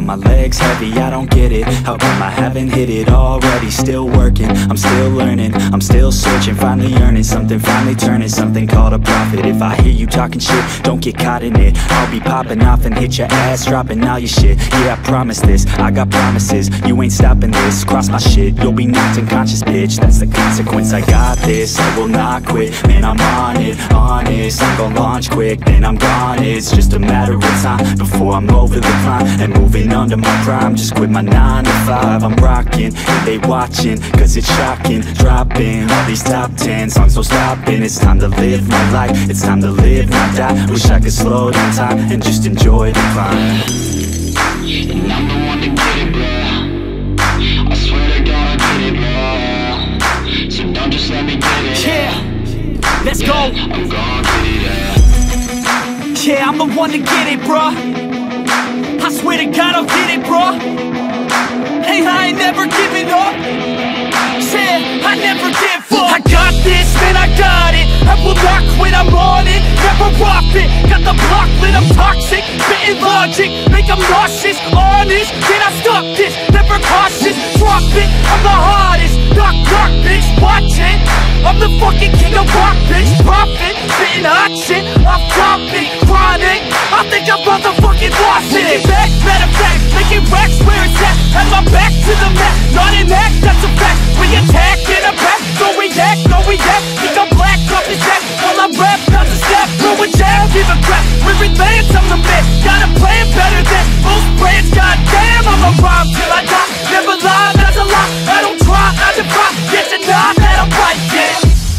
my legs heavy, I don't get it. How come I haven't hit it already? Still working, I'm still learning, I'm still searching, finally earning something, finally turning something called a profit. If I hear you talking shit, don't get caught in it. I'll be popping off and hit your ass, dropping all your shit. Yeah, I promise this, I got promises. You ain't stopping this, cross my shit, you'll be knocked unconscious, bitch. That's the consequence, I got this, I will not quit. Man, I'm on it, honest, I'm gon' launch quick, then I'm gone. It's just a matter of time before I'm over the climb and moving under my prime. Just quit my 9 to 5, I'm rocking, and they watching, cause it's shocking. Dropping all these top 10 songs, so stopping. It's time to live my life, it's time to live, not die. Wish I could slow down time and just enjoy the climb. And I'm the one to get it, bro. I swear to God I get it, bro. So don't just let me get it. Yeah, let's go. I'm gonna get it, yeah. Yeah, I'm the one to get it, bro. I swear to God I'll get it, bro. Hey, I ain't never giving up. Yeah, I never give up. I got this, man, I got it. I will not quit, I'm on it. Never off it. Got the block lit, I'm toxic. Spitting logic, make them nauseous. Honest, can I stop this? Never cautious, drop it. I'm the hardest. Knock, knock, bitch, watch it. I'm the fucking king of rock, bitch. Profit, spitting hot shit. Off topic, chronic. I think I'm motherfucking lost it. Making back, matter of fact, making racks where it's at. Have my back to the mat, not an act, that's a fact. We attack in a back, no react, no react. Think I'm black, up his back. While I rap, not to snap, throw a jab, give a crap. We're advanced, I'm the man. Got a plan better than most brands. Goddamn, I'ma rhyme till I die. Never lie, that's a lie. I don't try, I defy. Get to nod, that I'm right, yeah.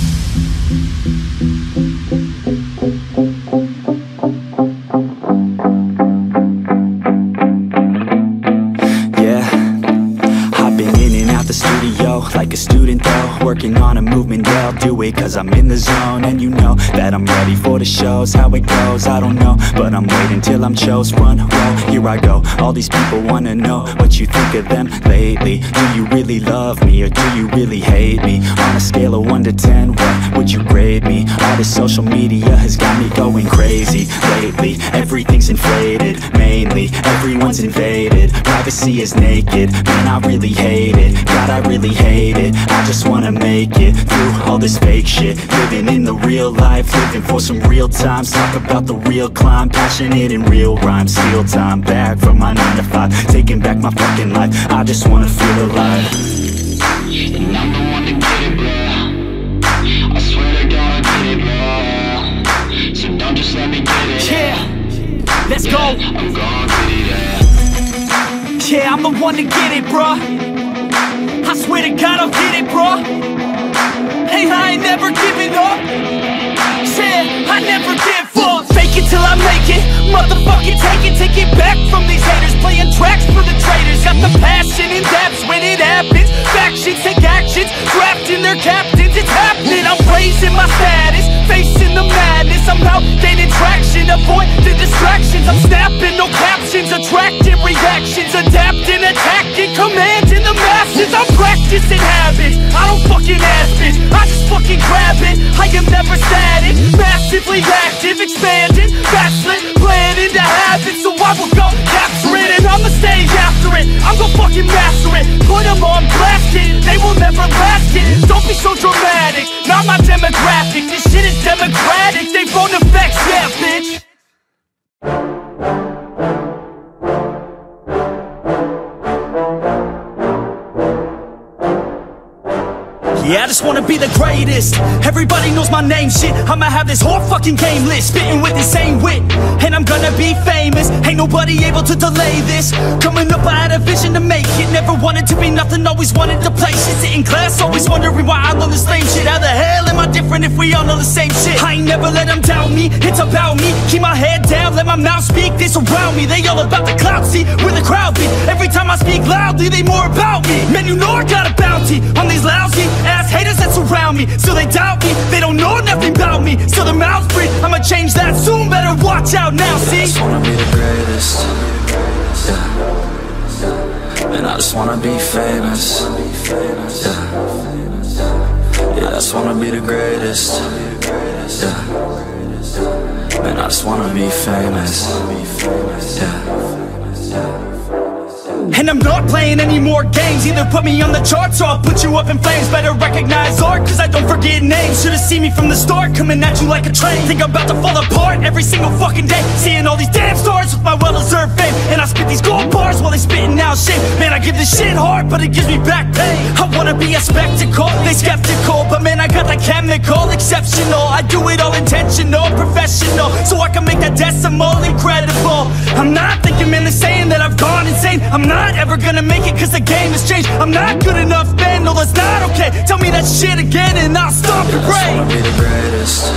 Like a student though, working on a movement, yeah, I'll do it cause I'm in the zone. And you know that I'm ready for the shows. How it goes, I don't know, but I'm waiting till I'm chose. Front row, here I go. All these people wanna know what you think of them lately. Do you really love me or do you really hate me? On a scale of 1 to 10, what would you grade me? All this social media has got me going crazy lately. Everything's inflated, mainly everyone's invaded. Privacy is naked, man, I really hate it. God, I really hate it. I just wanna make it through all this fake shit. Living in the real life, living for some real times. Talk about the real climb, passionate in real rhymes. Steal time back from my 9 to 5, taking back my fucking life. I just wanna feel alive. And I'm the one to get it, bro. I swear to God I get it, bro. So don't just let me get it. Yeah, let's go. I'm gonna get it, yeah. Yeah, I'm the one to get it, bro. I swear to God I'll get it, bro. Hey, I ain't never giving up. Yeah, I never give up. Fake it till I make it. Motherfucking take it back from these haters. Playing tracks for the traitors. Got the passion in depths when it happens. Factions take actions, drafting their captains. It's happening, I'm raising my status. Facing the madness, I'm out gaining traction. Avoid the distractions, I'm snapping, no captions. Attracting reactions, adapting, attacking, commanding the masses. I'm practicing habits, I don't fucking ask bitch, I just fucking grab it. I am never static, massively active, expanding, backslid, planning to have it. So I will go capture it and I'ma stay after it. I'm gon' fucking master it, put them on blast it. They will never last it, don't be so dramatic. Not my demographic, this shit is democratic. They phone effects, yeah bitch. Yeah, I just wanna be the greatest. Everybody knows my name, shit. I'ma have this whole fucking game list, spitting with the same wit, and I'm gonna be famous. Ain't nobody able to delay this. Coming up, I had a vision to make it. Never wanted to be nothing, always wanted to play shit. Sit in class, always wondering why I love the same shit. How the hell am I different if we all know the same shit? I ain't never let them doubt me, it's about me. Keep my head down, let my mouth speak. They surround me, they all about the clout. See, where the crowd be. Every time I speak loudly, they more about me. Man, you know I got a bounty on these lousy ass haters that surround me. So they doubt me, they don't know nothing about me. So their mouths breathe, I'ma change that soon. Better watch out now, see? I just wanna be the greatest, yeah. And I just wanna be famous, yeah. Yeah, I just wanna be the greatest, yeah. Man, I just wanna be famous, yeah. And I'm not playing any more games. Either put me on the charts or I'll put you up in flames. Better recognize art, cause I don't forget names. Should've seen me from the start, coming at you like a train. Think I'm about to fall apart every single fucking day, seeing all these damn stars with my well-deserved fame. And I spit these gold bars while they spitting out shit. Man, I give this shit hard, but it gives me back pain. I wanna be a spectacle, they skeptical, but man, I got the chemical, exceptional. I do it all intentional, professional, so I can make that decimal incredible. I'm not thinking, man, they're saying that I've gone insane. I'm not ever gonna make it cause the game has changed. I'm not good enough, man, no that's not okay. Tell me that shit again and I'll stop and pray. I just wanna be the greatest,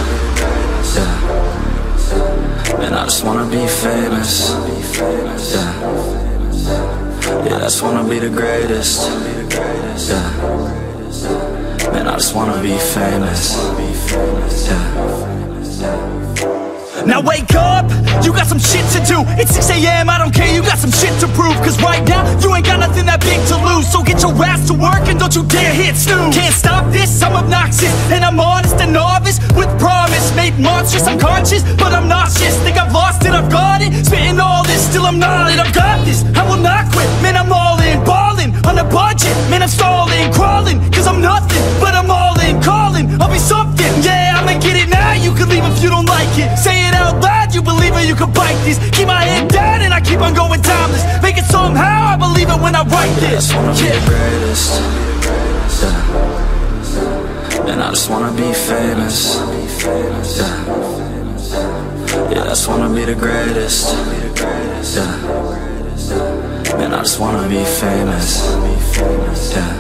yeah. Man, I just wanna be famous, yeah. Yeah, I just wanna be the greatest, yeah. Man, I just wanna be famous, yeah. Now wake up, you got some shit to do. It's 6 AM, I don't care, you got some shit to prove. Cause right now, you ain't got nothing that big to lose. So get your ass to work and don't you dare hit snooze. Can't stop this, I'm obnoxious, and I'm honest and novice with promise. Made monstrous, I'm conscious, but I'm nauseous. Think I've lost it, I've got it. Spitting all this, still I'm not it. I've got this, I will not quit. Man, I'm all in, balling, on a budget. Man, I'm stalling, crawling, cause I'm nothing, but I'm all in, calling, I'll be something. Yeah, I'ma get it now, you can leave if you don't like it. Say it out loud, you believe it, you can bite this. Keep my head down and I keep on going timeless. Make it somehow, I believe it when I write this. I just wanna be the greatest, yeah. And I just wanna be famous, yeah. Yeah, I just wanna be the greatest, yeah. Man, I just wanna be famous, yeah.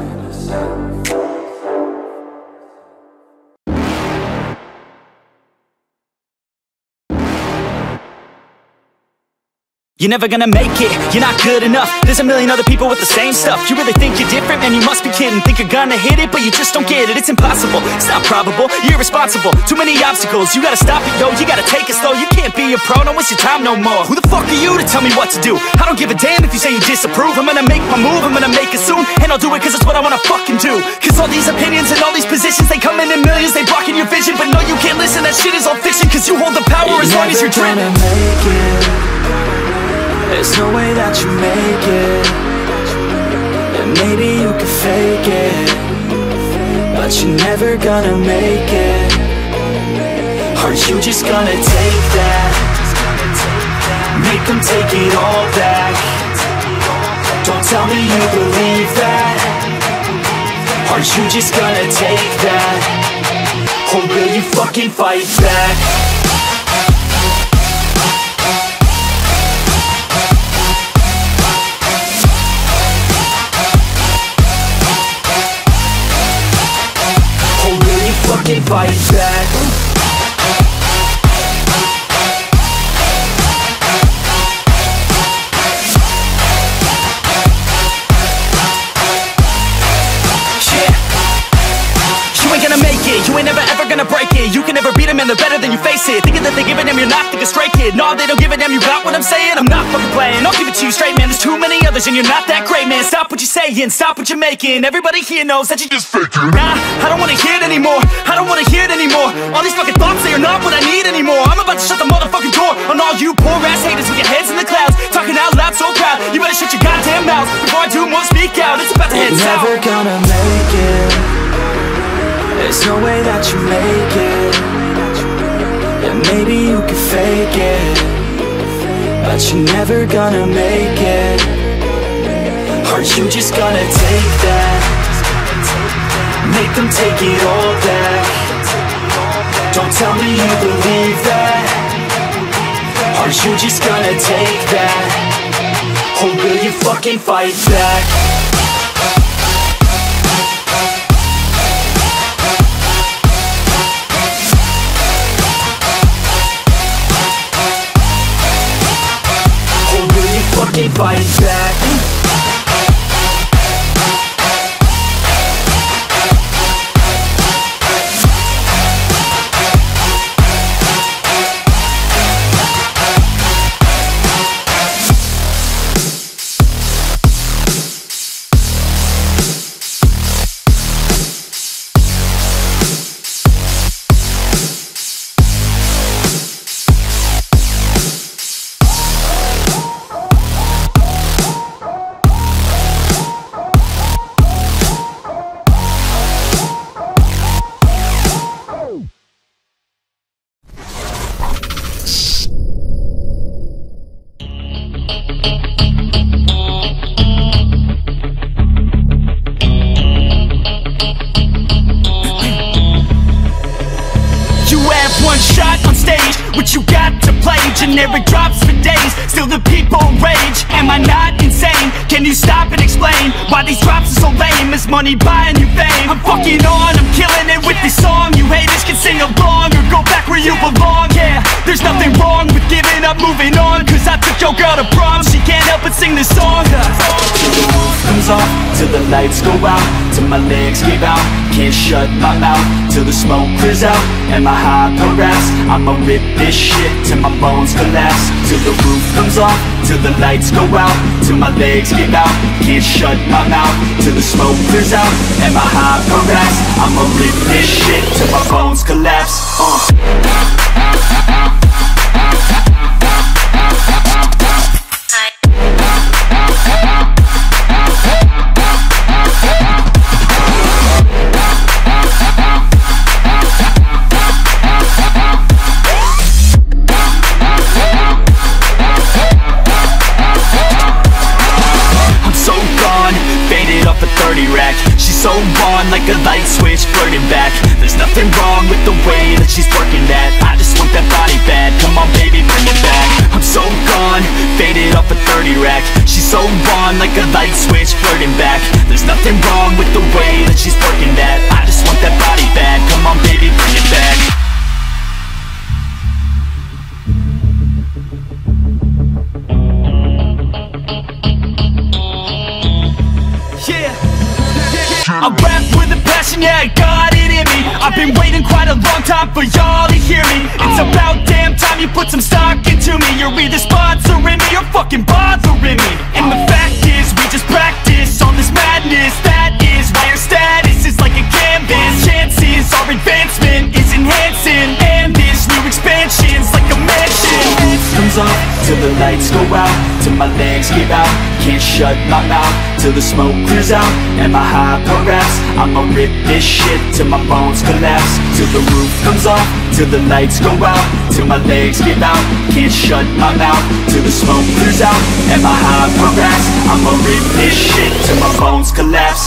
You're never gonna make it, you're not good enough. There's a million other people with the same stuff. You really think you're different? Man, you must be kidding. Think you're gonna hit it, but you just don't get it. It's impossible, it's not probable, you're irresponsible. Too many obstacles, you gotta stop it, yo. You gotta take it slow, you can't be a pro, don't waste your time no more. Who the fuck are you to tell me what to do? I don't give a damn if you say you disapprove. I'm gonna make my move, I'm gonna make it soon. And I'll do it cause it's what I wanna fucking do. Cause all these opinions and all these positions, they come in millions, they blocking your vision. But no, you can't listen, that shit is all fiction. Cause you hold the power as long as you're dreaming. Make it. There's no way that you make it. And maybe you can fake it, but you're never gonna make it. Aren't you just gonna take that? Make them take it all back. Don't tell me you believe that. Aren't you just gonna take that? Or will you fucking fight back? Fucking fight back. You ain't gonna make it, you ain't never ever gonna break it. You can never beat them and they're better than you face it. Thinking that they're giving them, you're not thinking straight, kid. No, they don't give a damn, you got what I'm saying? I'm not fucking playing, I'll give it to you straight, man. There's too many others and you're not that great, man. Stop what you're saying, stop what you're making. Everybody here knows that you just faking. Nah, I don't wanna hear it anymore, I don't wanna hear it anymore. All these fucking thoughts, they are not what I need anymore. I'm about to shut the motherfucking door on all you poor ass haters with your heads in the clouds, talking out loud so proud. You better shut your goddamn mouth before I do more, speak out. It's about to head south. You're never gonna make it. There's no way that you make it. And maybe you can fake it, but you're never gonna make it. Aren't you just gonna take that? Make them take it all back. Don't tell me you believe that. Aren't you just gonna take that? Or will you fucking fight back? Fucking fight back. there it drops for days. Still the people rage. Am I not insane? Can you stop and explain why these drops are so lame? Is money buying you fame? I'm fucking on, I'm killing it with this song. You haters can sing along or go back where you belong. Yeah, there's nothing wrong with giving up, moving on. Cause I took your girl to prom, she can't help but sing this song. Till the roof comes off, till the lights go out, till my legs give out, can't shut my mouth, till the smoke clears out, and my high harass. I'ma rip this shit till my bones collapse. Till the roof comes off, till the lights go out, till my legs give out, can't shut my mouth, till the smoke clears out, and my high harass. I'ma rip this shit till my bones collapse. So on like a light switch, flirting back. There's nothing wrong with the way that she's working that. I just want that body bad, come on baby, bring it back. I'm so gone, faded off a 30 rack. She's so on like a light switch, flirting back. There's nothing wrong with the way that she's working that. I just want that body bad, come on baby, bring it back. I rap with a passion, yeah, I got it in me. I've been waiting quite a long time for y'all to hear me. It's about damn time you put some stock into me. You're either sponsoring me or fucking bothering me. And the fact is, we just practice all this madness. That is why our status is like a canvas. Chances our advancement is enhancing, and this new expansion's like a mansion. Comes off, till the lights go out, till my legs give out, can't shut my mouth, till the smoke clears out, and my high harass. I'ma rip this shit till my bones collapse. Till the roof comes off, till the lights go out, till my legs give out, can't shut my mouth, till the smoke clears out, and my high harass. I'ma rip this shit till my bones collapse.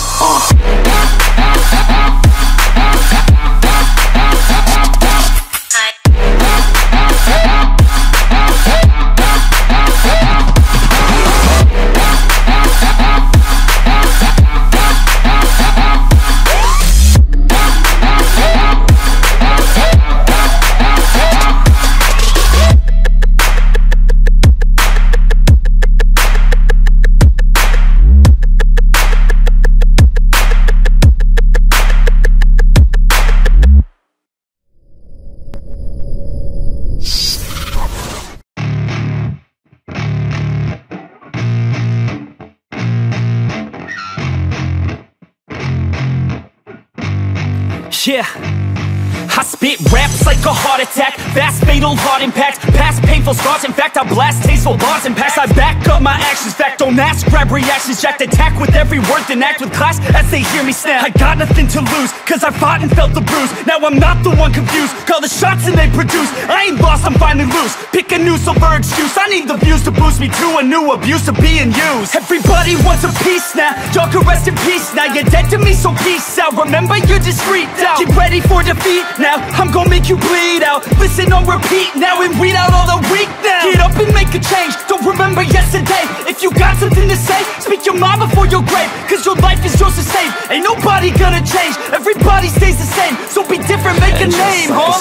Yeah, I spit raps like a heart attack, fast fatal heart impact, past painful scars. In fact, I blast tasteful bars and packs. I back up my actions, fact don't ask, grab reactions, jacked attack with every word, then act with class as they hear me snap. I got nothing to lose, cause I fought and felt the bruise. Now I'm not the one confused, call the shots and they produce. I ain't lost, I'm finally loose, pick a new silver excuse. I need the views to boost me to a new abuse of being used. Everybody wants a piece now, y'all can rest in peace now. You're dead to me, so peace out, remember you're discreet out. Get ready for defeat now, I'm gonna make you bleed out. Listen on repeat now and weed out all the weak now. Get up and make a change, don't remember yesterday. If you got something to say, speak your mind before your grave. Cause your life is yours to save, ain't nobody gonna change. Everybody stays the same, so be different, make a name, like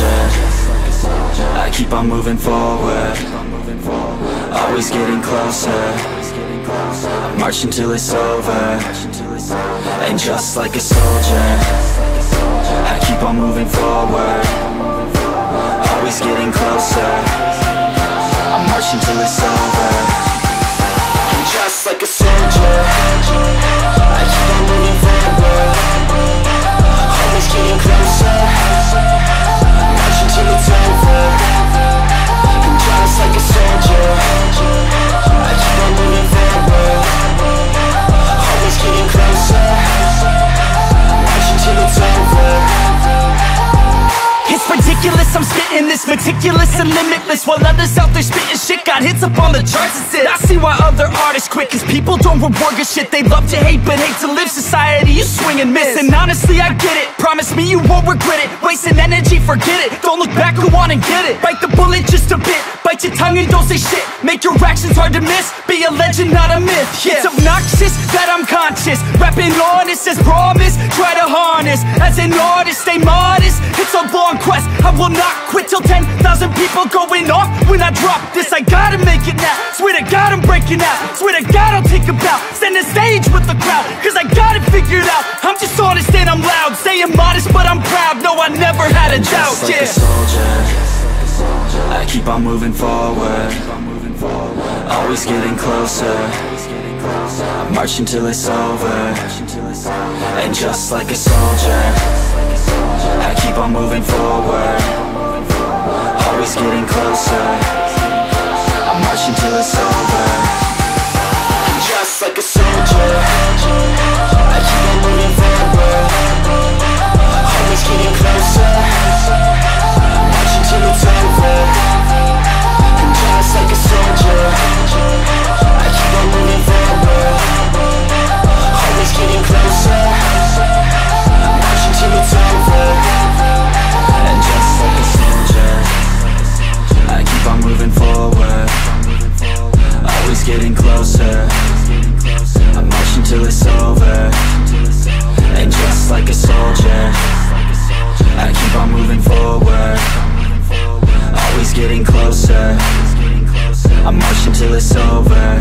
a soldier, I keep on moving forward, always getting closer, march until it's over. And just like a soldier, I keep on moving forward, always getting closer, I'm marching till it's over. And just like a soldier, I keep on moving forward, always getting closer, marching till it's over. And just like a soldier, I keep on moving forward, always getting closer, marching till it's over. It's ridiculous ridiculous. I'm spitting this meticulous and limitless, while others out there spitting shit got hits up on the charts and shit. I see why other artists quit, cause people don't reward good shit. They love to hate but hate to live. Society, you swing and miss. And honestly, I get it. Promise me you won't regret it. Wasting energy, forget it. Don't look back, go on and get it. Bite the bullet just a bit. Bite your tongue and don't say shit. Make your actions hard to miss. Be a legend, not a myth. Yeah. It's obnoxious that I'm conscious. Rapping honest as promise. Try to harness. As an artist, stay modest. It's a long quest. I will not quit till 10,000 people going off when I drop this. I gotta make it now. Swear to God I'm breaking out. Swear to God I'll take a bow. Stand the stage with the crowd, cause I got it figured out. I'm just honest and I'm loud. Saying modest but I'm proud. No, I never had a doubt. Just like a soldier, I keep on moving forward. Always getting closer. I'm marching till it's over. And just like a soldier, I keep on moving forward. Always getting closer. I'm marching till it's over. And just like a soldier, I keep on moving forward. Always getting closer. I'm marching till it's over. And just like a soldier, I keep on moving forward. Always getting closer. I'm marching till it's over. And just like a soldier, I keep on moving forward. Always getting closer. I'm marching till it's over. And just like a soldier, I keep on moving forward. Always getting closer. I'm marching till it's over.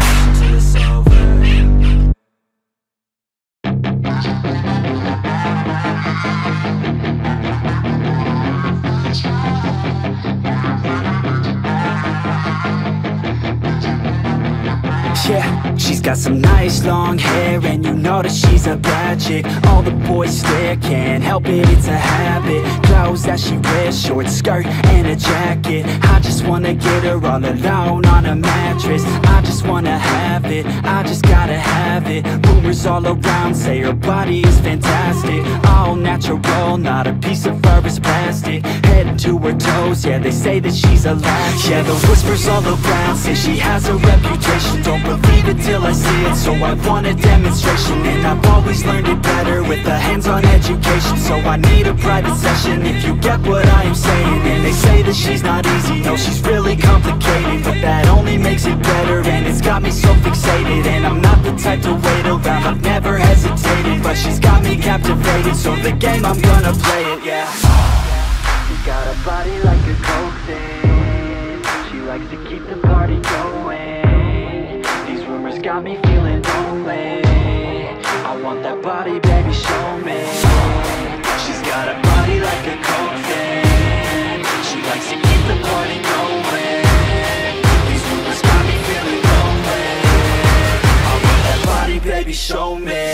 Yeah, she's got some nice long hair, and you know that she's a bad chick. All the boys stare, can't help it, it's a habit. Clothes that she wears, short skirt and a jacket. I just wanna get her all alone on a mattress. I just wanna have it, I just gotta have it. Rumors all around say her body is fantastic. All natural, not a piece of fur is plastic. Head to her toes, yeah, they say that she's a latch. Yeah, the whispers all around say she has a reputation. Don't believe it till I see it, so I want a demonstration. And I've always learned it better with a hands-on education. So I need a private session if you get what I am saying. And they say that she's not easy, no, she's really complicated. But that only makes it better, and it's got me so fixated. And I'm not the type to wait around, I've never hesitated. But she's got me captivated, so the game, I'm gonna play it, yeah. She got a body like a coke thing. She likes to keep the party going. These rumors got me feeling lonely. I want that body, baby, show me. She's got a body like a coke thing. She likes to keep the party going. These rumors got me feeling lonely. I want that body, baby, show me.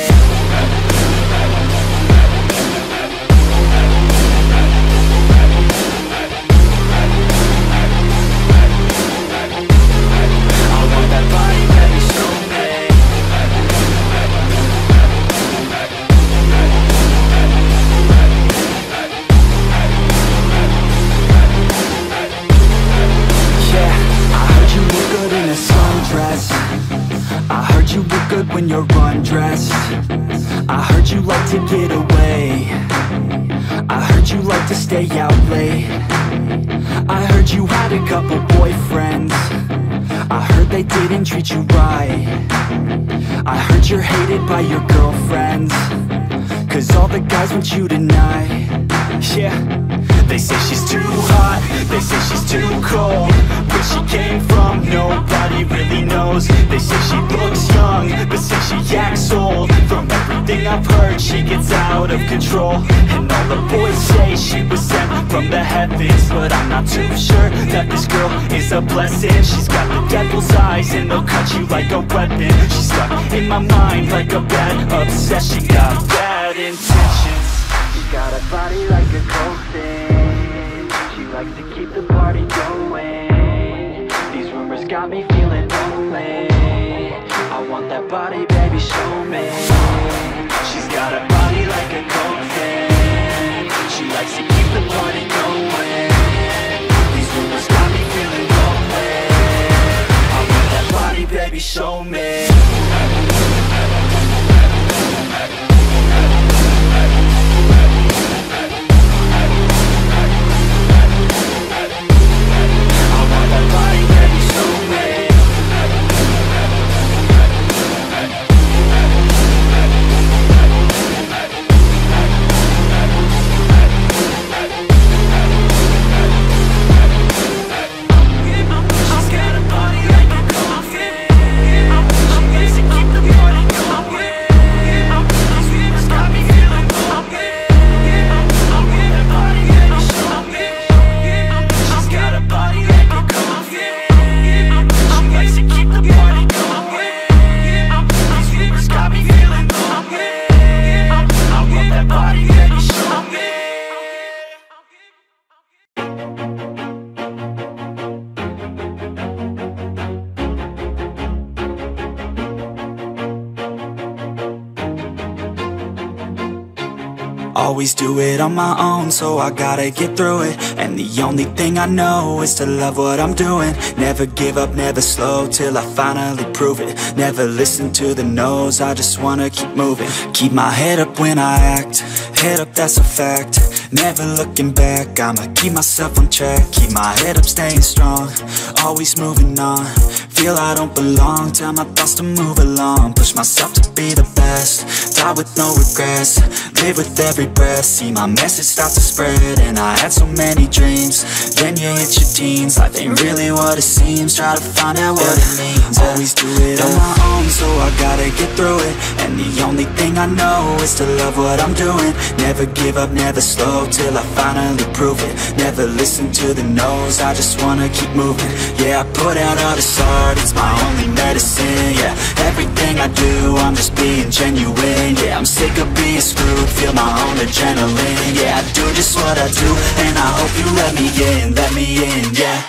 When you're undressed, I heard you like to get away. I heard you like to stay out late. I heard you had a couple boyfriends. I heard they didn't treat you right. I heard you're hated by your girlfriends, cause all the guys want you tonight. Yeah, they say she's too hot, they say she's too cold. Where she came from, nobody really knows. They say she looks young, but say she acts old. From everything I've heard, she gets out of control. And all the boys say she was sent from the heavens, but I'm not too sure that this girl is a blessing. She's got the devil's eyes and they'll cut you like a weapon. She's stuck in my mind like a bad obsession. Got bad intentions. She's got a body like a coke thing. She likes to keep the party going. These rumors got me feeling lonely. I want that body, baby, show me. She's got a body like a coke thing. She likes to keep the party going. Always do it on my own, so I gotta get through it. And the only thing I know is to love what I'm doing. Never give up, never slow, till I finally prove it. Never listen to the no's, I just wanna keep moving. Keep my head up when I act, head up, that's a fact. Never looking back, I'ma keep myself on track. Keep my head up, staying strong, always moving on. Feel I don't belong, tell my thoughts to move along. Push myself to be the best, die with no regrets. Live with every breath, see my message start to spread. And I had so many dreams, then you hit your teens. Life ain't really what it seems, try to find out what it means. Always do it on my own, so I gotta get through it. And the only thing I know is to love what I'm doing. Never give up, never slow, till I finally prove it. Never listen to the no's, I just wanna keep moving. Yeah, I put out all this art, it's my only medicine. Yeah, everything I do, I'm just being genuine. Yeah, I'm sick of being screwed, feel my own adrenaline. Yeah, I do just what I do, and I hope you let me in, yeah.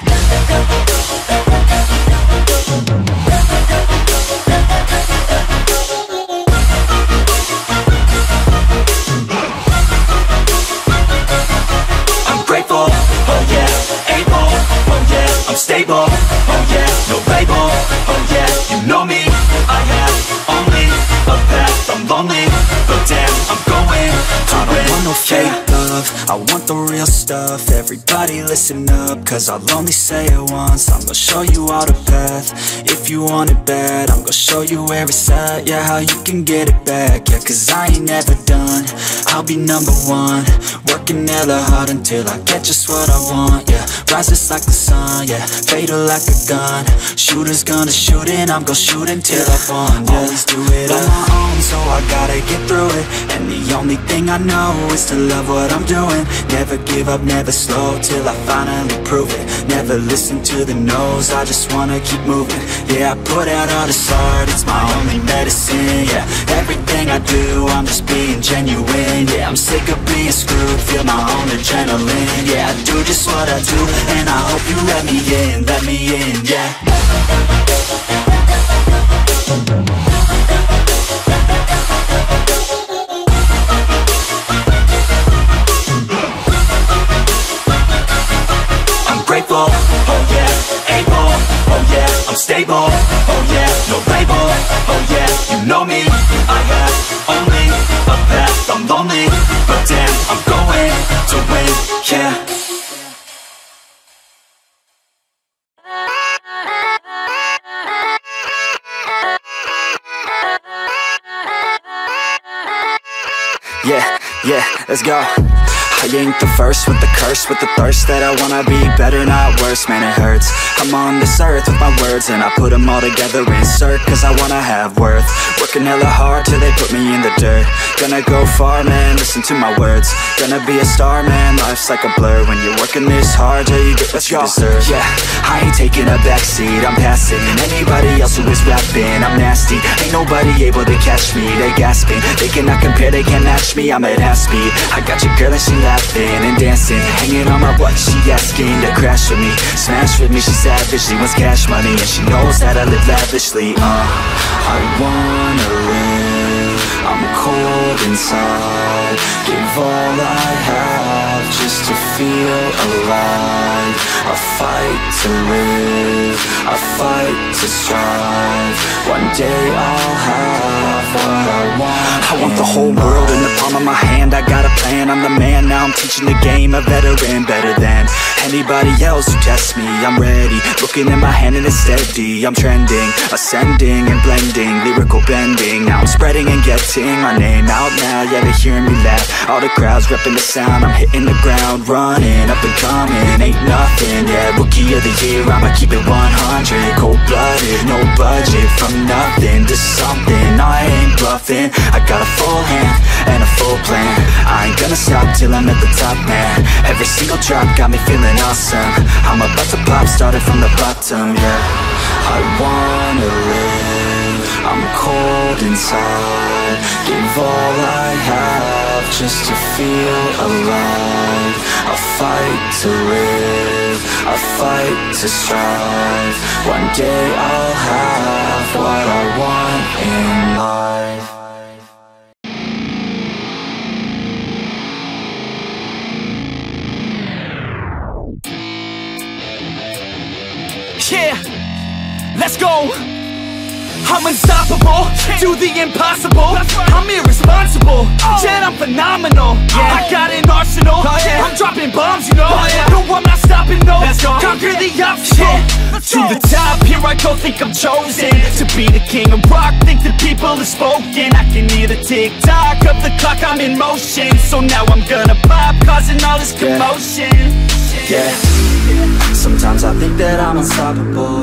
I'm grateful, oh yeah, able, oh yeah, I'm stable, oh yeah, no label, oh yeah, you know me, I have only a path, I'm lonely, but damn, I'm going to win. I don't want no fake love, I want the real stuff. Everybody listen up, cause I'll only say it once. I'm gonna show you all the path, if you want it bad. I'm gonna show you where it's at, yeah, how you can get it back. Yeah, cause I ain't never done, I'll be number one. Working hella hard until I get just what I want, yeah. Rises like the sun, yeah, fatal like a gun. Shooter's gonna shoot and I'm gonna shoot until I won, yeah. Always do it on my own, so I gotta get through it. And the only thing I know is to love what I'm doing. Never give up, never slow, till I finally prove it. Never listen to the no's, I just wanna keep moving. Yeah, I put out all this art, it's my only medicine. Yeah, everything I do, I'm just being genuine. Yeah, I'm sick of being screwed, feel my own adrenaline. Yeah, I do just what I do, and I hope you let me in, yeah. I'm grateful, oh yeah, able, oh yeah, I'm stable, oh yeah, no label, oh yeah, you know me, I have only a path, I'm lonely, but damn, I'm going to win, yeah. Yeah, let's go. I ain't the first with the curse, with the thirst that I wanna be better, not worse, man it hurts. I'm on this earth with my words and I put them all together, insert, cause I wanna have worth. Working hella hard till they put me in the dirt. Gonna go far, man, listen to my words. Gonna be a star, man, life's like a blur. When you're working this hard, yeah, you get what you deserve. Yeah, I ain't taking a backseat, I'm passing anybody else who is rapping. I'm nasty, ain't nobody able to catch me. They gasping, they cannot compare, they can't match me. I'm at half speed, I got your girl and she laughing and dancing, hanging on my butt, she asking to crash with me, smash with me, she savage, she wants cash money, and she knows that I live lavishly. I wanna live, I'm cold inside, give all I have just to feel alive. I fight to live, I fight to strive, one day I'll have what I want. I want the whole world in the palm of my hand, I got a plan, I'm the man, now I'm teaching the game, a veteran, better than anybody else who tests me. I'm ready, looking at my hand and it's steady. I'm trending, ascending and blending, lyrical bending. Now I'm spreading and getting my name out now. Yeah, they hearing me laugh, all the crowds repping the sound. I'm hitting the ground, running, up and coming, ain't nothing. Yeah, rookie of the year, I'ma keep it 100. Cold-blooded, no budget, from nothing to something. I ain't bluffing, I got a full hand and a full plan. I ain't gonna stop till I'm at the top, man. Every single drop got me feeling awesome. I'm about to pop, started from the bottom, yeah. I wanna live, I'm cold inside, give all I have just to feel alive. I fight to live, I fight to strive, one day I'll have what I want in life. Let's go. I'm unstoppable, do the impossible. I'm irresponsible, yet I'm phenomenal. I got an arsenal, I'm dropping bombs, you know. No, I'm not stopping, no. Conquer the obstacle. To the top, here I go, think I'm chosen to be the king of rock, think the people have spoken. I can hear the tick-tock of the clock, I'm in motion. So now I'm gonna pop, causing all this commotion. Yeah, sometimes I think that I'm unstoppable.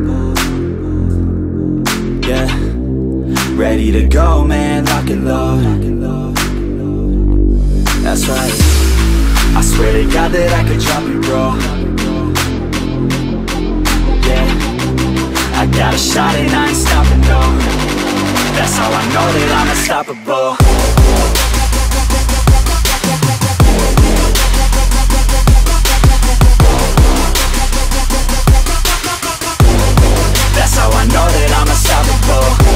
Yeah, ready to go, man, lock and load. That's right, I swear to God that I could drop it, bro. Yeah, I got a shot and I ain't stopping, no. That's how I know that I'm unstoppable. That's how I know that I'm unstoppable.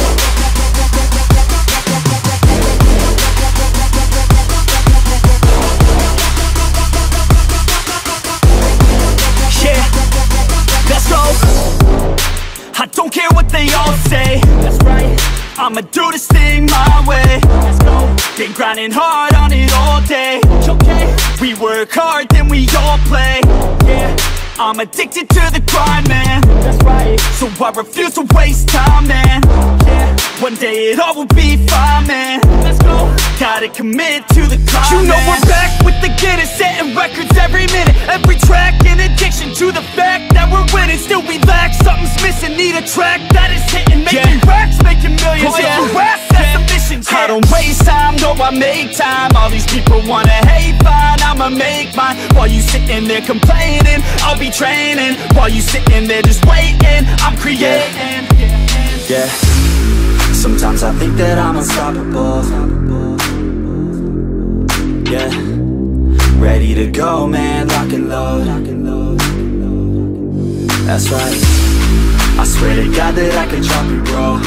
Yeah, let's go. I don't care what they all say. That's right, I'ma do this thing my way. Let's go. Been grinding hard on it all day. Okay, we work hard, then we all play. Yeah, I'm addicted to the grind, man. That's right, so I refuse to waste time, man. Yeah, one day it all will be fine, man. Let's go. Gotta commit to the climb, you know, man. We're back with the Guinness, setting records every minute, every track. An addiction to the fact that we're winning. Still we lack, something's missing. Need a track that is hitting, making racks, making millions. If you ask, that's the mission. I don't waste time, no, I make time. All these people wanna hate, fine, I'ma make mine. While you sitting there complaining, I'll be training. While you sitting there just waiting, I'm creating. Yeah, sometimes I think that I'm unstoppable. Yeah, ready to go, man, lock and load. That's right, I swear to God that I could drop it, bro.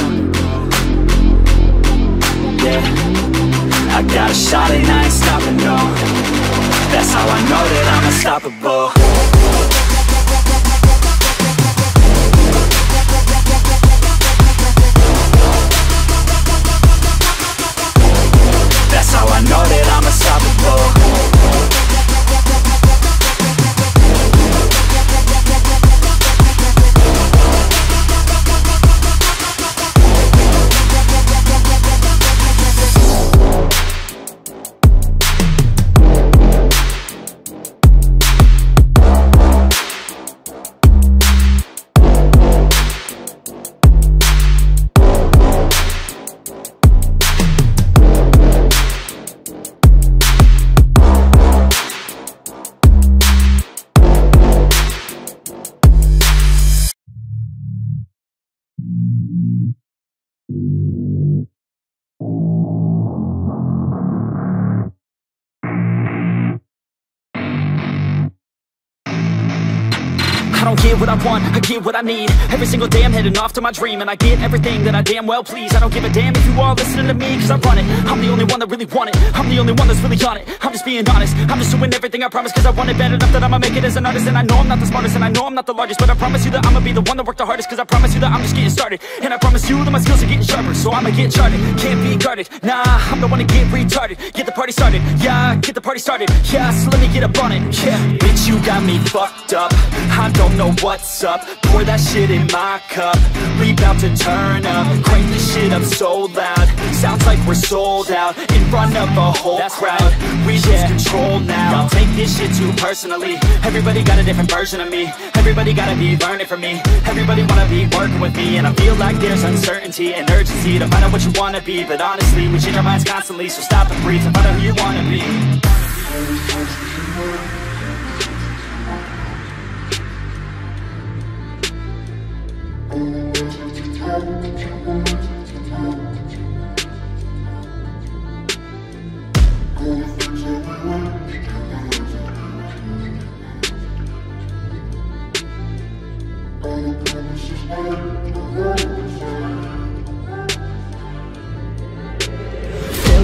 Yeah, I got a shot and I ain't stopping, no. That's how I know that I'm unstoppable. That's how I know that I'm unstoppable. I don't get what I want, I get what I need. Every single day I'm heading off to my dream, and I get everything that I damn well please. I don't give a damn if you all listening to me, cause I run it. I'm the only one that really want it, I'm the only one that's really on it. I'm just being honest, I'm just doing everything I promise, cause I want it bad enough that I'ma make it as an artist. And I know I'm not the smartest, and I know I'm not the largest, but I promise you that I'ma be the one that worked the hardest. Cause I promise you that I'm just getting started, and I promise you that my skills are getting sharper. So I'ma get charted, can't be guarded. Nah, I'm the one to get retarded. Get the party started, yeah, get the party started. Yeah, so let me get up on it, yeah. Bitch, you got me fucked up, I don't know what's up. Pour that shit in my cup, we bout to turn up. Crank this shit up so loud, sounds like we're sold out in front of a whole crowd. We lose control now, don't take this shit too personally. Everybody got a different version of me, everybody gotta be learning from me. Everybody wanna be working with me, and I feel like there's uncertainty and urgency to find out what you wanna be. But honestly, we change our minds constantly, so stop and breathe and find out who you wanna be.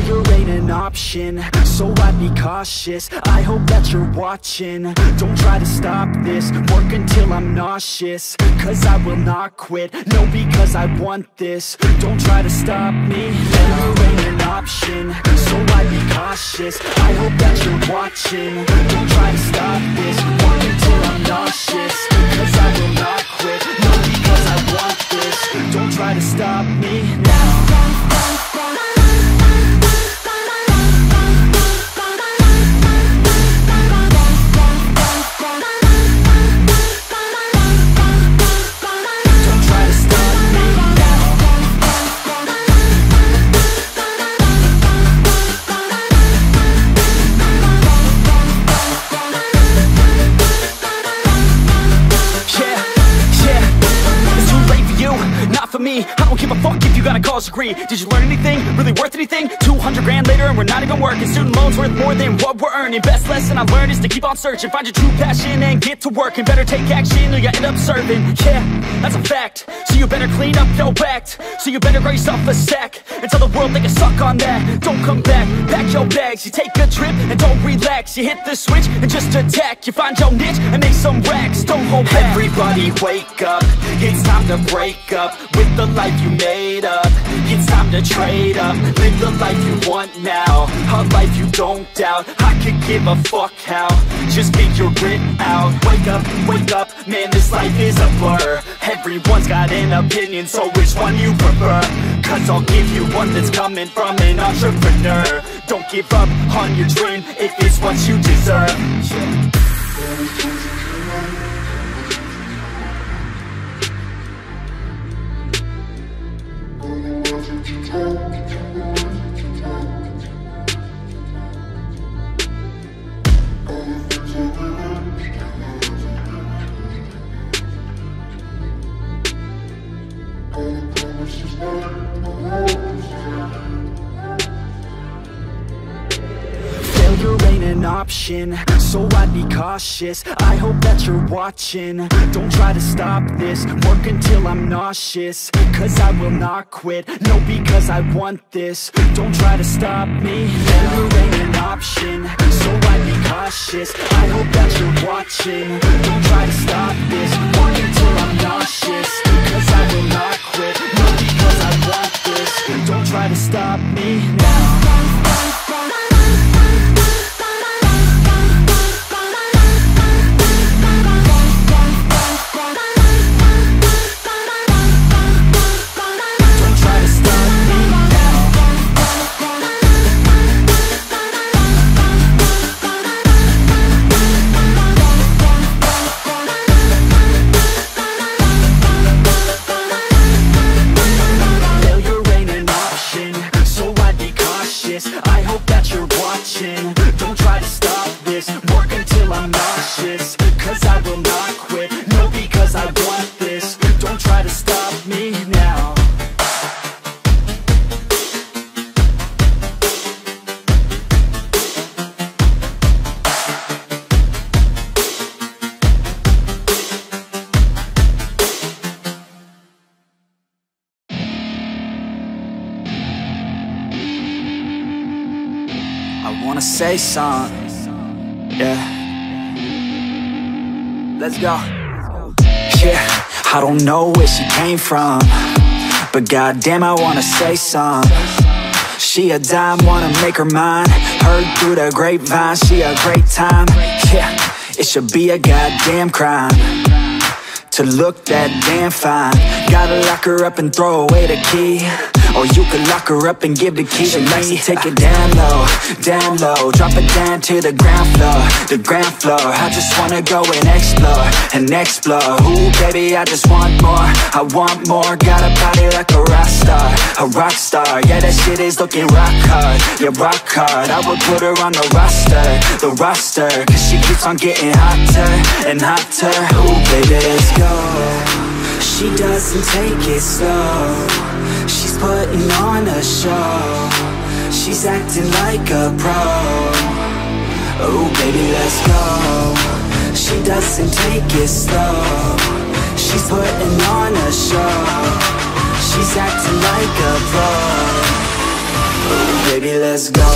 Failure ain't an option, so I'd be cautious. I hope that you're watching. Don't try to stop this, work until I'm nauseous. Cause I will not quit, no, because I want this. Don't try to stop me, failure ain't an option, so I'd be cautious. I hope that you're watching. Don't try to stop this, work until I'm nauseous. Cause I will not quit, no, because I want this. Don't try to stop me now. I don't give a fuck if you got a college degree. Did you learn anything? Really worth anything? 200 grand later and we're not even working. Student loans worth more than what we're earning. Best lesson I learned is to keep on searching. Find your true passion and get to work. And better take action or you end up serving. Yeah, that's a fact. So you better clean up your act. So you better grow yourself a sack and tell the world they can suck on that. Don't come back, pack your bags. You take a trip and don't relax. You hit the switch and just attack. You find your niche and make some racks. Don't hold back. Everybody wake up, it's time to break up with the life you made up. It's time to trade up, live the life you want now, a life you don't doubt. I could give a fuck how, just get your grit out. Wake up, man, this life is a blur. Everyone's got an opinion, so which one you prefer? Cause I'll give you one that's coming from an entrepreneur. Don't give up on your dream if it's what you deserve. Failure ain't an option, so I'd be cautious. I hope that you're watching. Don't try to stop this, work until I'm nauseous. Cause I will not quit, no, because I want this. Don't try to stop me, failure ain't an option, so I'd be cautious. I hope that you're watching. Don't try to stop this, work until I'm nauseous. Cause I will not quit, no, because I want this. Don't try to stop me now. I hope that you're watching. Don't try to stop this, work until I'm nauseous. Cause I will not quit, no, because I want this. Don't try to stop me now. I wanna say something, yeah. Let's go. Yeah, I don't know where she came from, but goddamn, I wanna say something. She a dime, wanna make her mine. Heard through the grapevine, she a great time. Yeah, it should be a goddamn crime to look that damn fine. Gotta lock her up and throw away the key, or you could lock her up and give the key to me. Take it down low, drop it down to the ground floor. I just wanna go and explore. Ooh, baby, I just want more, I want more. Got a body like a rock star. Yeah, that shit is looking rock hard, yeah, rock hard. I would put her on the roster, cause she keeps on getting hotter and hotter. Ooh, baby, let's go. She doesn't take it slow, she's putting on a show. She's acting like a pro. Oh, baby, let's go. She doesn't take it slow, she's putting on a show. She's acting like a pro. Oh, baby, let's go.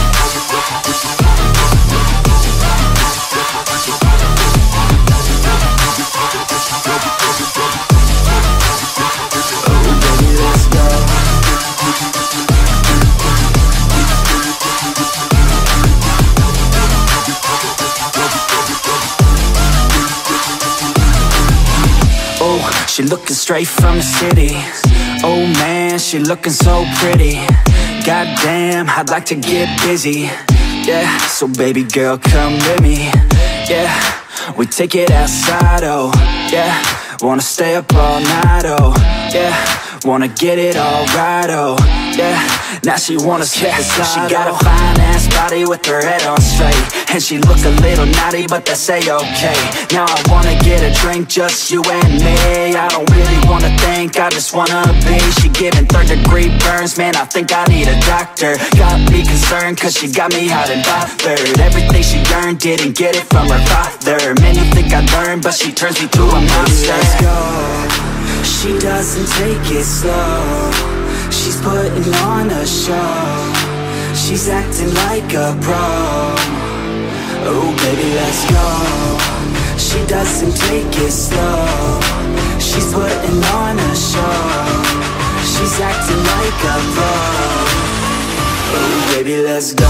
She looking straight from the city. Oh man, she looking so pretty. Goddamn, I'd like to get busy. Yeah, so baby girl, come with me. Yeah, we take it outside, oh yeah. Wanna stay up all night, oh yeah. Wanna get it all right, oh yeah. Now she wanna skip aside. She got a fine ass body with her head on straight, and she look a little naughty, but that's a-okay. Now I wanna get a drink, just you and me. I don't really wanna think, I just wanna be. She giving third-degree burns, man, I think I need a doctor. Got me concerned, cause she got me hot and bothered. Everything she earned, didn't get it from her father. Man, you think I learned, but she turns me to a monster. Let's go. She doesn't take it slow, she's putting on a show. She's acting like a pro. Oh baby, let's go. She doesn't take it slow, she's putting on a show. She's acting like a pro. Oh baby, let's go.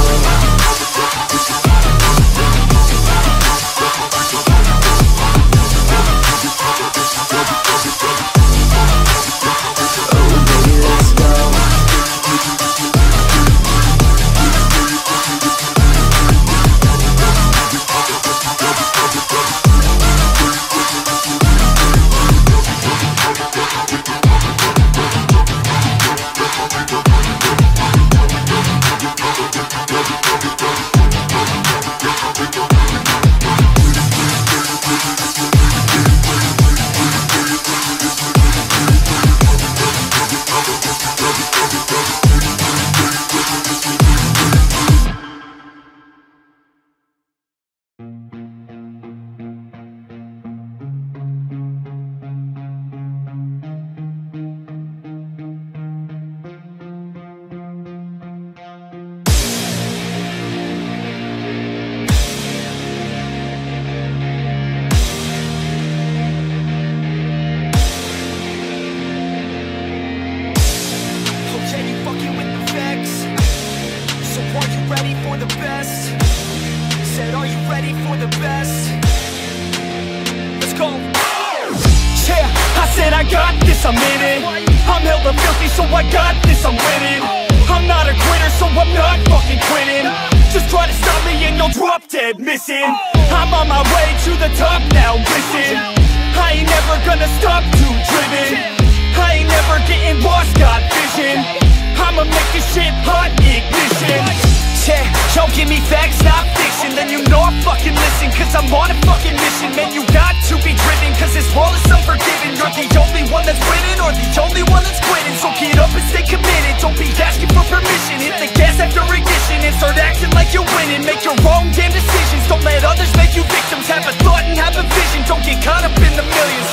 I'm in it. I'm hella filthy, so I got this, I'm winning. I'm not a quitter, so I'm not fucking quitting. Just try to stop me and you'll drop dead missing. I'm on my way to the top now, listen. I ain't never gonna stop, too driven. I ain't never getting lost, got vision. I'ma make this shit hot, ignition. Yeah, y'all give me facts, not fiction. Then you know I fucking listen, cause I'm on a fucking mission. Man, you got to be driven, cause this world is unforgiving. You're the only one that's winning, or the only one that's quitting. So get up and stay committed, don't be asking for permission. Hit the gas after ignition and start acting like you're winning. Make your own damn decisions, don't let others make you victims. Have a thought and have a vision, don't get caught up in the millions.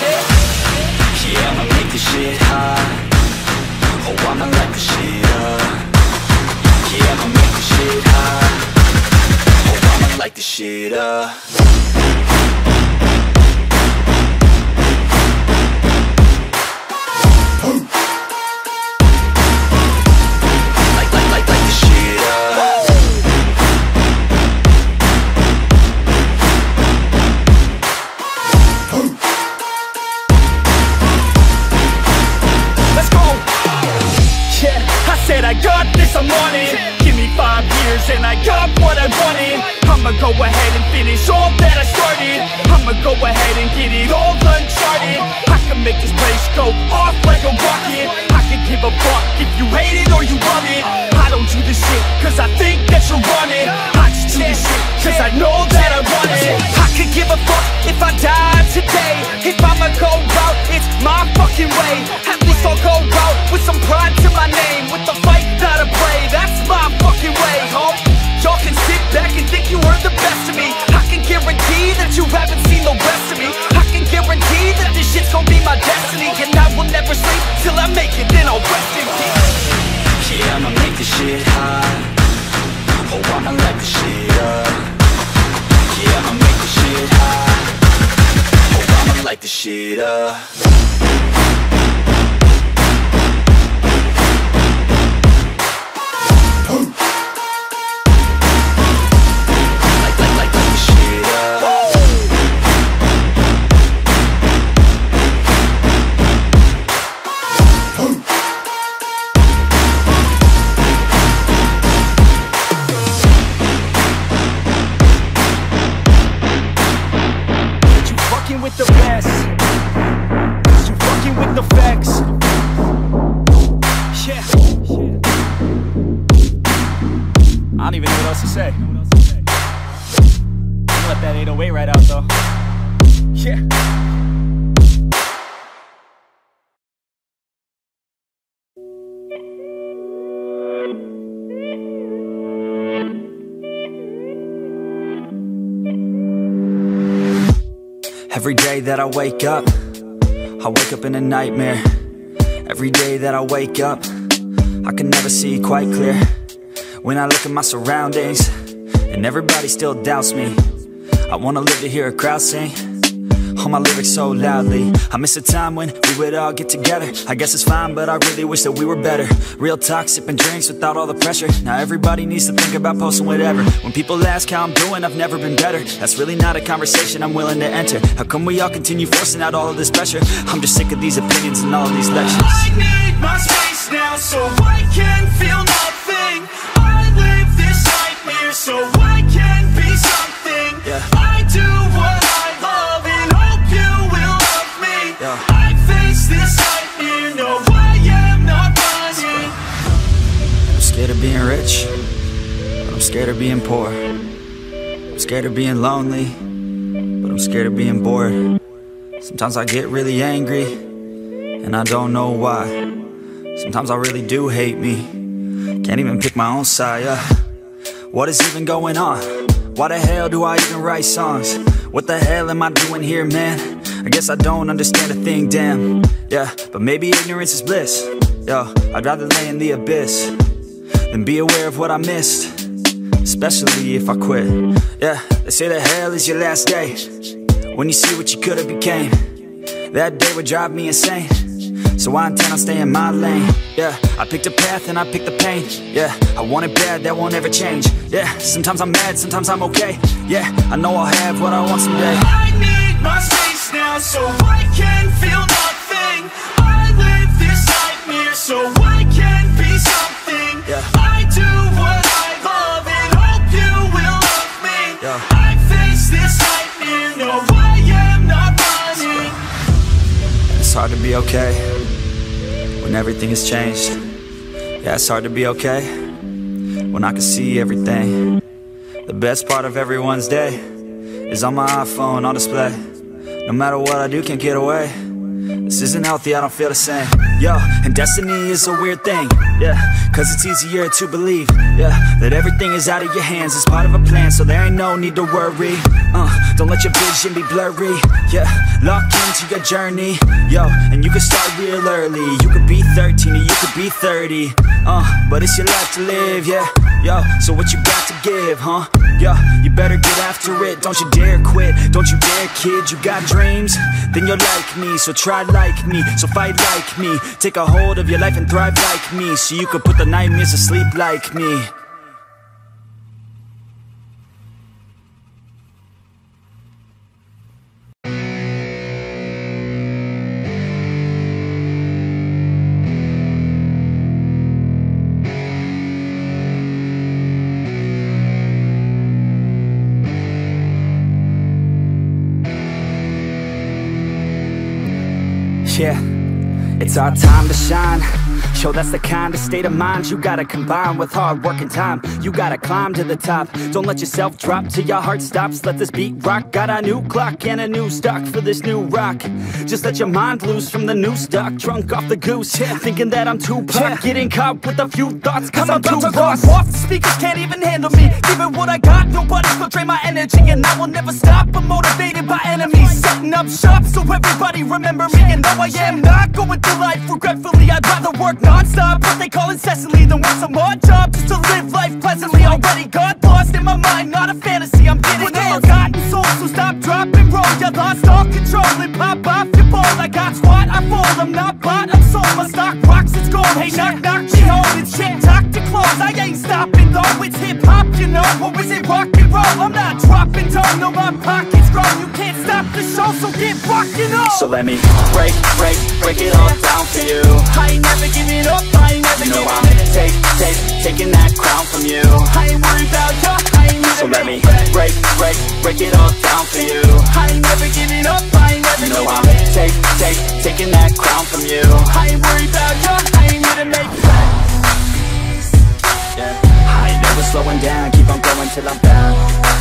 Yeah, I'ma make this shit hot. Oh, I'ma light the shit up. Yeah, I'ma make this shit hot. Oh, I'ma light the shit up. I got this, I'm on it. Give me 5 years and I got what I wanted. I'ma go ahead and finish all that I started. I'ma go ahead and get it all uncharted. I can make this place go off like a rocket. I can give a fuck if you hate it or you love it. I don't do this shit cause I think that you're on it. I just do this shit cause I know that I want it. I could give a fuck if I died today. If I'ma go out, it's my fucking way. At least I'll go out with some pride to my name. With the fight that I play, that's my fucking way, home. Y'all can sit back and think you heard the best of me. I can guarantee that you haven't seen the rest of me. I can guarantee that this shit's gonna be my destiny. And I will never sleep till I make it, then I'll rest in peace. Yeah, I'ma make this shit hot. the shit up. With the best, you fucking with the facts. Yeah. I don't even know what else to say. I'll let that 808 right out though. Yeah. Every day that I wake up in a nightmare. Every day that I wake up, I can never see quite clear. When I look at my surroundings, and everybody still doubts me, I wanna live to hear a crowd sing all my lyrics so loudly. I miss a time when we would all get together. I guess it's fine, but I really wish that we were better. Real talk, sipping drinks without all the pressure. Now everybody needs to think about posting whatever. When people ask how I'm doing, I've never been better. That's really not a conversation I'm willing to enter. How come we all continue forcing out all of this pressure? I'm just sick of these opinions and all of these lectures. I need my space now so I can feel nothing. I live this nightmare so I can be something. Yeah. I do what I love and hope you will love me. Yeah. I face this nightmare, no I am not running. I'm scared of being rich, but I'm scared of being poor. I'm scared of being lonely, but I'm scared of being bored. Sometimes I get really angry, and I don't know why. Sometimes I really do hate me, can't even pick my own side, yeah. What is even going on? Why the hell do I even write songs? What the hell am I doing here, man? I guess I don't understand a thing, damn. Yeah, but maybe ignorance is bliss. Yo, I'd rather lay in the abyss than be aware of what I missed, especially if I quit. Yeah, they say that hell is your last day, when you see what you could've became. That day would drive me insane, so I intend on staying in my lane. Yeah, I picked a path and I picked the pain. Yeah, I want it bad, that won't ever change. Yeah, sometimes I'm mad, sometimes I'm okay. Yeah, I know I'll have what I want someday. I need my space now so I can feel nothing. I live this nightmare so I can be something. Yeah. I do what I love and hope you will love me. Yeah. I face this nightmare, no I am not running. It's hard to be okay when everything has changed. Yeah, it's hard to be okay when I can see everything. The best part of everyone's day is on my iPhone on display. No matter what I do, can't get away. This isn't healthy, I don't feel the same. Yo, and destiny is a weird thing. Yeah, cause it's easier to believe. Yeah, that everything is out of your hands. It's part of a plan, so there ain't no need to worry. Don't let your vision be blurry. Yeah, lock into your journey. Yo, and you can start real early. You could be 13 or you could be 30. But it's your life to live, yeah. Yo, so what you got to give, huh? Yo, you better get after it. Don't you dare quit, don't you dare kid. You got dreams, then you're like me. So try like me, so fight like me. Take a hold of your life and thrive like me, so you could put the nightmares to sleep like me. Yeah, it's our time to shine. Yo, that's the kind of state of mind you gotta combine with hard work and time. You gotta climb to the top. Don't let yourself drop till your heart stops. Let this beat rock. Got a new clock and a new stock for this new rock. Just let your mind loose from the new stock. Drunk off the goose, yeah. Thinking that I'm Tupac, yeah. Getting caught with a few thoughts, cause I'm too lost. Off the speakers can't even handle me. Give it what I got, nobody's gonna drain my energy. And I will never stop, I'm motivated by enemies. Setting up shop so everybody remember me. And though I am not going through life regretfully, I'd rather work non-stop, what they call incessantly, than work some odd job just to live life pleasantly. Already got lost in my mind, not a fantasy. I'm getting with a forgotten soul, so stop, drop, and roll. You lost all control and pop off your ball. I got squat, I fall, I'm not bought, I'm sold. My stock rocks, it's gold. Hey, knock, knock, she holding shit, talk to close. I ain't stopping though, it's hip-hop, you know. Or is it rock and roll? I'm not dropping down, no, my pocket's grow. You can't stop the show, so get rockin' on. So let me break it all down for you. I ain't never giving up, I ain't never You know giving I'm taking that crown from you. I ain't worried about ya, I ain't So let me break. break it all down for you. I ain't never giving up, I ain't never You know giving I'm taking that crown from you. I ain't worried about ya, I ain't here to make friends. Yeah. I ain't never slowing down, keep on going till I'm down.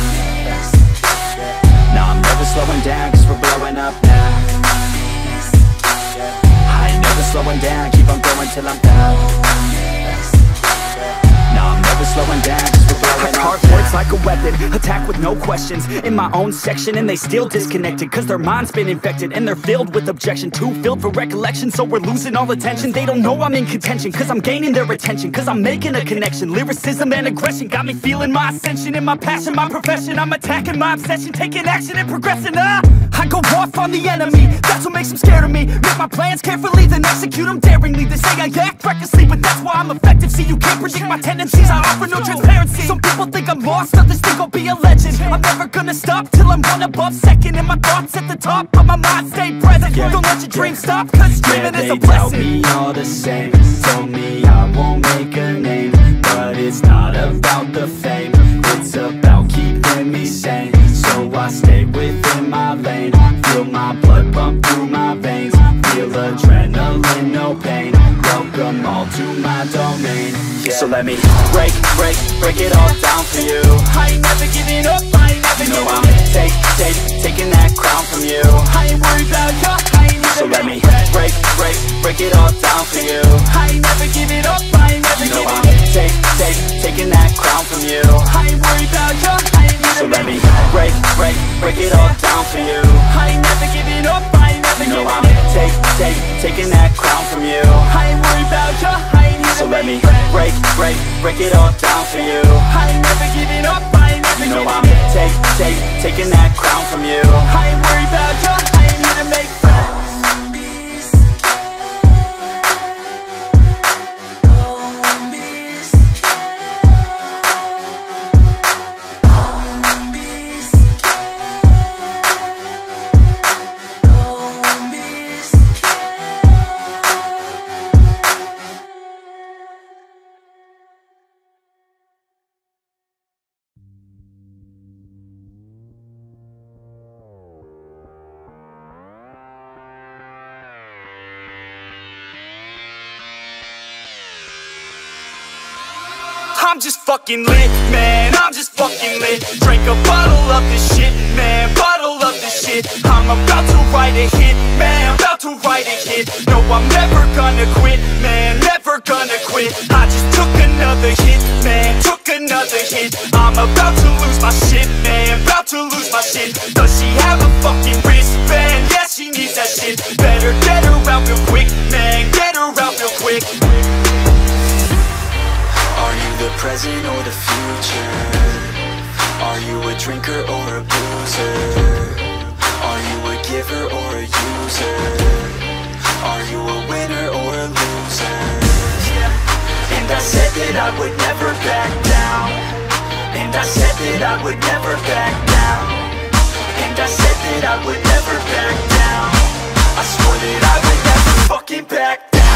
No, I'm never slowing down, cause we're blowing up now. I ain't never slowing down, keep on going till I'm down. No, I'm never slowing down, cause we're blowing up. Hard words like a weapon, attack with no questions. In my own section and they still disconnected, cause their mind's been infected and they're filled with objection. Too filled for recollection, so we're losing all attention. They don't know I'm in contention, cause I'm gaining their attention, cause I'm making a connection. Lyricism and aggression got me feeling my ascension. In my passion, my profession, I'm attacking my obsession, taking action and progressing. I go off on the enemy, that's what makes them scared of me. Make my plans carefully, then execute them daringly. They say I act recklessly, but that's why I'm effective. See, you can't predict my tendencies, I offer no transparency. Some people think I'm lost, others think I'll be a legend. I'm never gonna stop till I'm one above second. And my thoughts at the top, but my mind stay present. Don't let your dreams stop, cause dreaming is a blessing. They tell me all the same, told me I won't make a name. But it's not about the fame, it's about keeping me sane. So I stay within my lane, feel my blood pump through my veins. Feel adrenaline, no pain, welcome all to my domain. So let me break it all down for you. I ain't never giving up, I ain't never You know giving I'm up. taking that crown from you. I ain't worried about ya, I ain't here So to let make me friends. break it all down for you. I ain't never giving up, I ain't never You know giving I'm up. taking that crown from you. I ain't worried about ya, I ain't here So to let make me friends. break it all down for you. I ain't never giving up, I ain't never You know giving I'm up. taking that crown from you. I ain't worried about ya, I ain't here So to let make me friends. break it all down for you. I ain't never giving up, I ain't never You know giving I'm up. taking that crown from you. I ain't worried about ya, I ain't here to make friends. I'm just fucking lit, man, I'm just fucking lit. Drink a bottle of this shit, man, bottle of this shit. I'm about to write a hit, man, about to write a hit. No, I'm never gonna quit, man, never gonna quit. I just took another hit, man, took another hit. I'm about to lose my shit, man, about to lose my shit. Does she have a fucking wristband? Yeah, she needs that shit. Better get her out real quick, man, get her out real quick. Are you the present or the future? Are you a drinker or a boozer? Are you a giver or a user? Are you a winner or a loser? And I said that I would never back down. And I said that I would never back down. And I said that I would never back down. I swore that I would never fucking back down.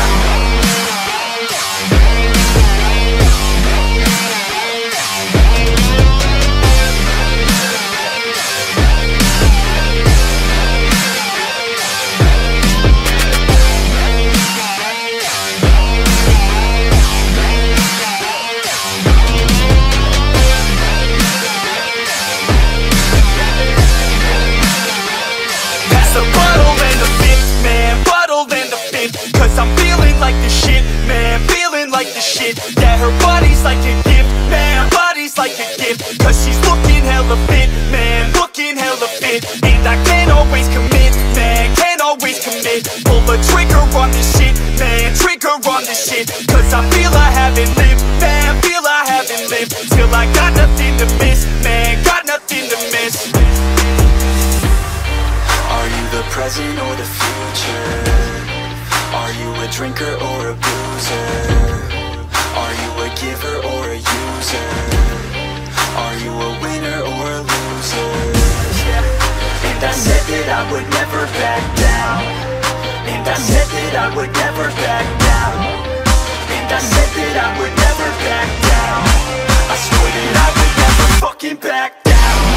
Pass the bottle and the fifth, man, bottle and the fifth. Cause I'm feeling like the shit, man, feeling like the shit. Yeah, her body's like a gift, man, body's like a gift. Cause she's looking hella fit, man, looking hella fit. And I can't always commit, man, can't always commit. Pull the trigger on this shit, man, trigger on this shit. Cause I feel I haven't lived, man, feel I haven't lived. Till I got nothing to miss, man, got nothing to miss. Are you present or the future? Are you a drinker or a boozer? Are you a giver or a user? Are you a winner or a loser? Yeah. And I said that I would never back down. And I said that I would never back down. And I said that I would never back down. I swore that I would never fucking back down.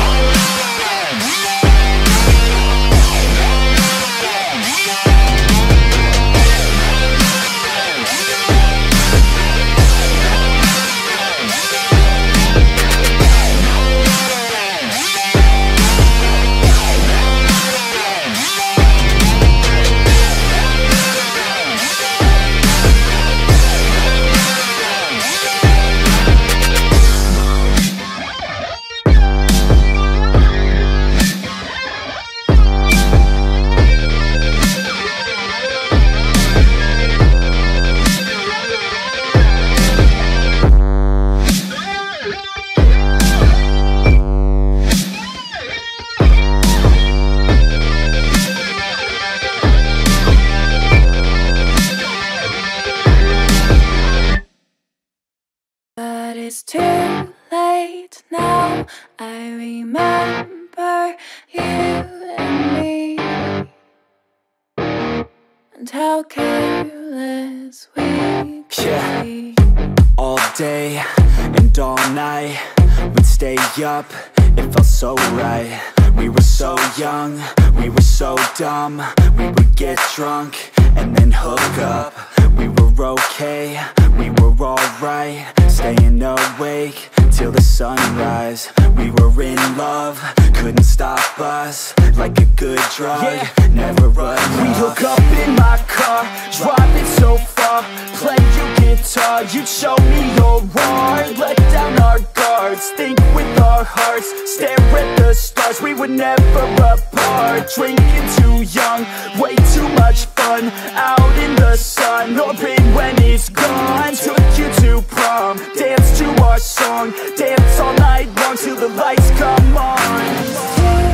It's too late now. I remember you and me, and how careless we could be. All day and all night, we'd stay up, it felt so right. We were so young, we were so dumb. We would get drunk and then hook up. We were okay, we were alright, staying awake till the sunrise. We were in love, couldn't stop us. Like a good drug, never enough. We hook up in my car, driving so far. Play your guitar, you'd show me your art. Let down our guards, think with our hearts. Stare at the stars, we were never apart. Drinking too young, way too much fun. Out in the sun, or pain when it's gone. Took you to prom, dance to our song. Dance all night long till the lights come on.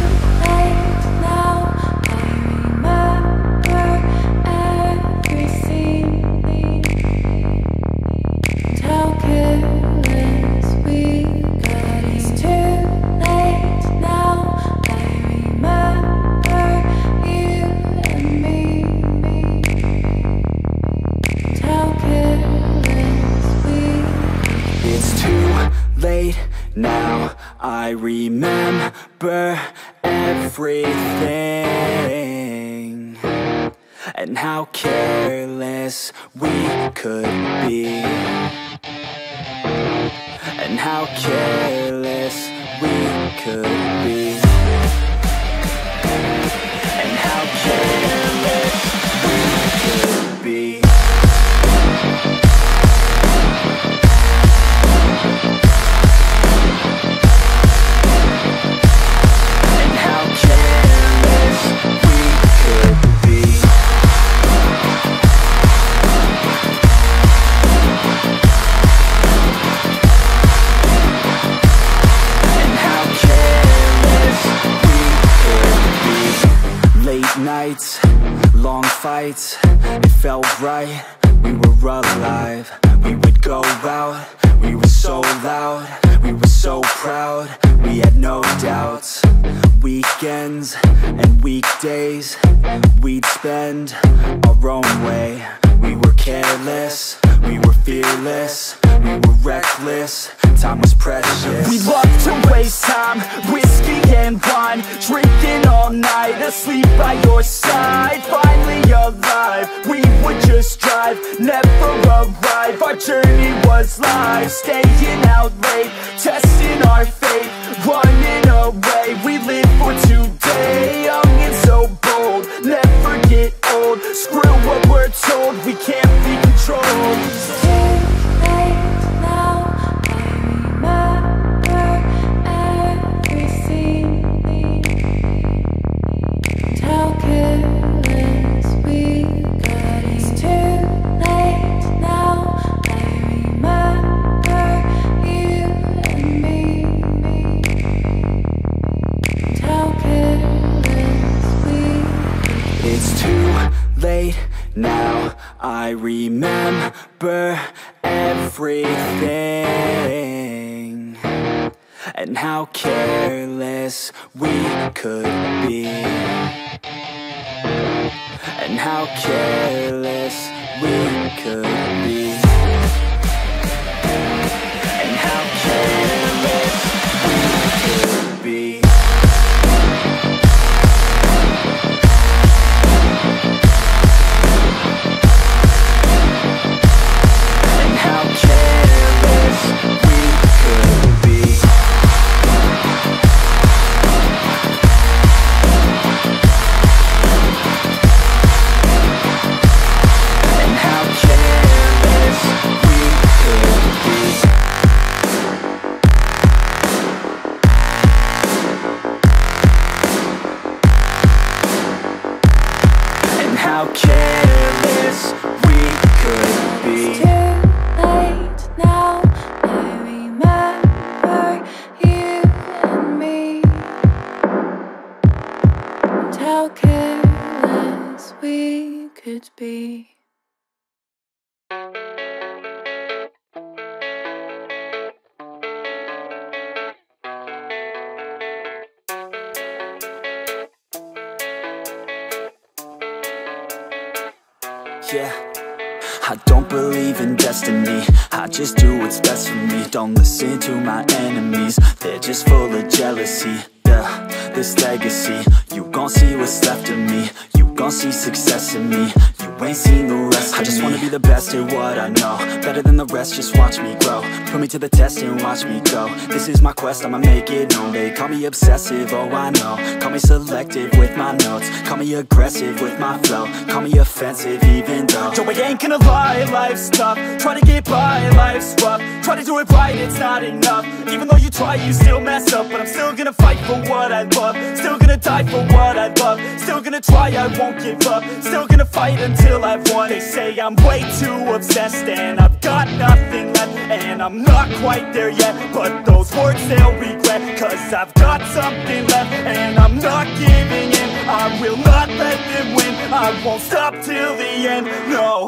Now I remember everything, and how careless we could be, and how careless we could be, and how careless we could be. Nights, long fights, it felt right, we were alive. We would go out, we were so loud, we were so proud, we had no doubts. Weekends and weekdays, we'd spend our own way. We were careless, we were fearless, we were reckless, time was precious. We loved to waste time, whiskey and wine, drinking all night, asleep by your side. Finally alive, we would just drive, never arrive. Our journey was live, staying out late, testing our fate, running away. We live for today, young and so bold, never get old. Screw what we're told, we can't be controlled. It's too late now. I remember and how careless we could be, and how careless we could be, and how careless we could be. And how careless we could be. And how careless we could be. And how careless we could be. It's too late now. I remember you and me, and how careless we could be. Yeah, I don't believe in destiny, I just do what's best for me. Don't listen to my enemies, they're just full of jealousy. Yeah, this legacy, you gon' see what's left of me. You gon' see success in me, you ain't seen the rest of me. I just wanna be the best at what I know, better than the rest, just watch me grow. Put me to the test and watch me go. This is my quest, I'ma make it known. They call me obsessive, oh I know. Call me selective with my notes, call me aggressive with my flow, call me offensive even though Yo, I ain't gonna lie, life's tough. Try to get by, life's rough. Try to do it right, it's not enough. Even though you try, you still mess up. But I'm still gonna fight for what I love, still gonna die for what I love, still gonna try, I won't give up, still gonna fight until I've won. They say I'm way too obsessed and I've got nothing left, and I'm not quite there yet, but those words they'll regret, cause I've got something left and I'm not giving in. I will not let them win, I won't stop till the end, no.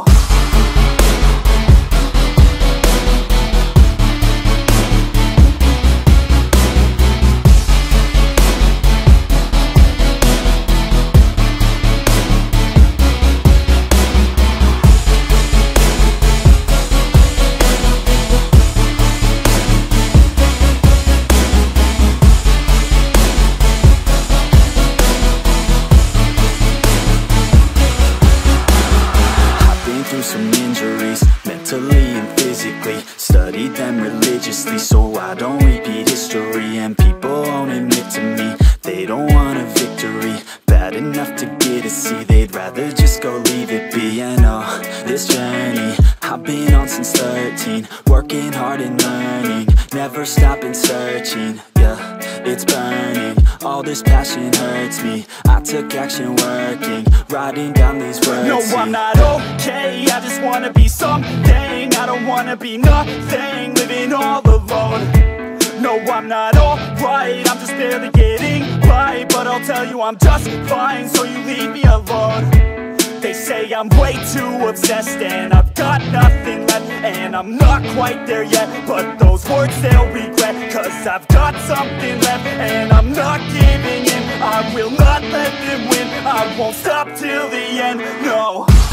some injuries, mentally and physically. Studied them religiously so I don't repeat history. And people won't admit to me they don't want a victory bad enough to get a C. They'd rather just go leave it be. And oh, this journey I've been on since 13, working hard and learning, never stopping searching. Yeah, it's burning, all this passion hurts me. I took action working, writing down these words. No, I'm not okay, I just wanna be something. I don't wanna be nothing, living all alone. No, I'm not alright, I'm just barely getting by. But I'll tell you I'm just fine, so you leave me alone. They say I'm way too obsessed and I've got nothing left, and I'm not quite there yet, but those words they'll regret, cause I've got something left and I'm not giving in. I will not let them win, I won't stop till the end, no.